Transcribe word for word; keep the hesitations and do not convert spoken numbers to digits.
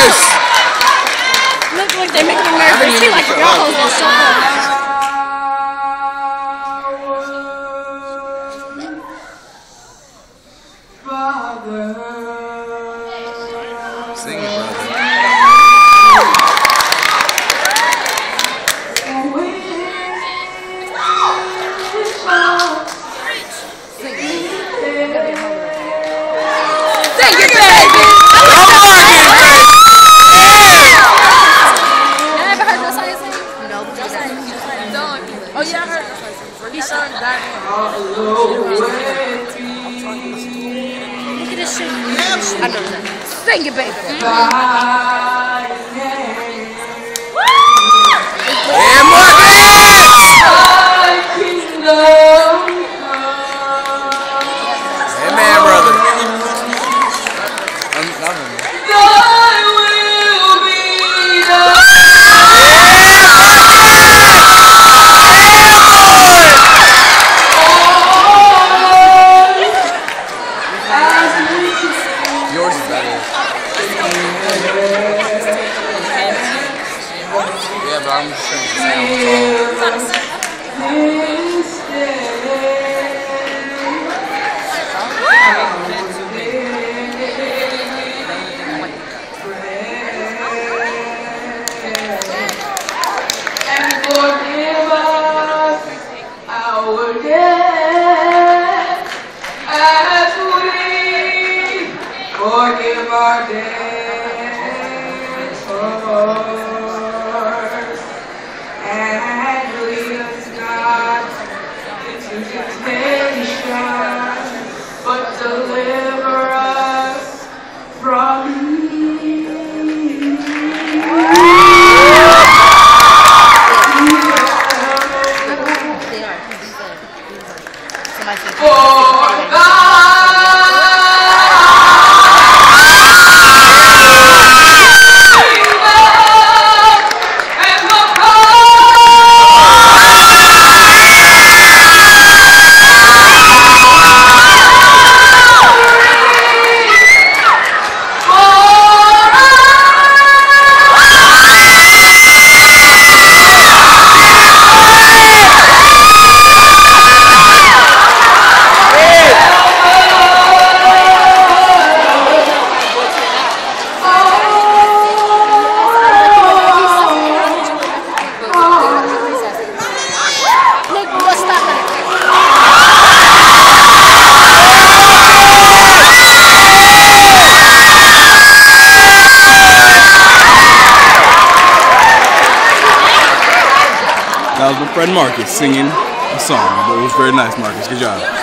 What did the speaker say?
Marcus! Look, look, they make him nervous. He like, y'all hoes gonna shut up. Sing it, brother. Sing it, baby! Oh yeah, I heard. He sung that. Look at this shit. I know that. Sing it, baby. Mm-hmm. And Marcus! Hey, man, brother. I'm, I'm Yours is better. Yeah, but I'm just trying to sound. And forgive us our debts as we forgive our debtors, and lead us not into temptation, but deliver us from That was my friend Marcus singing a song. But it was very nice, Marcus. Good job.